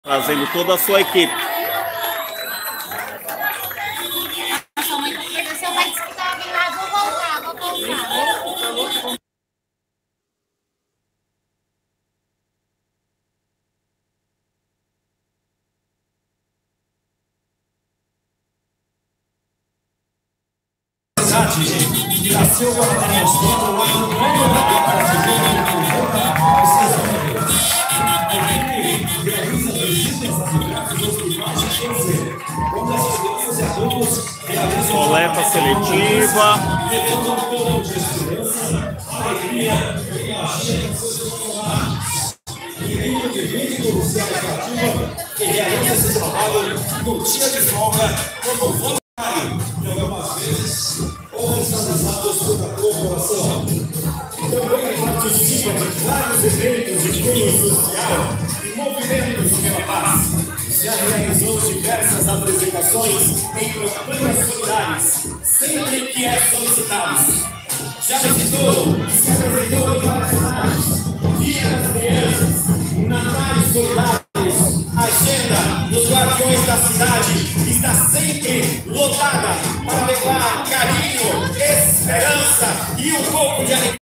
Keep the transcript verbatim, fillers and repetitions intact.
trazendo toda a sua equipe. Sua mãe tá perdendo, seu pai disse que tava vindo lá, vou voltar, vou voltar. Nasceu o Arnaldo, o coleta seletiva. que realiza esse trabalho no dia de folga como voluntário e algumas vezes organizados pela corporação. Também participa de vários eventos de cunho social e movimentos pela paz. Já realizou diversas apresentações em campanhas solidárias, sempre que é solicitado. Já visitou e se apresentou em várias cidades, Dia das Crianças, Natais Solidários. A agenda dos Guardiões da Cidade está sempre lotada para levar carinho, esperança e um pouco de alegria.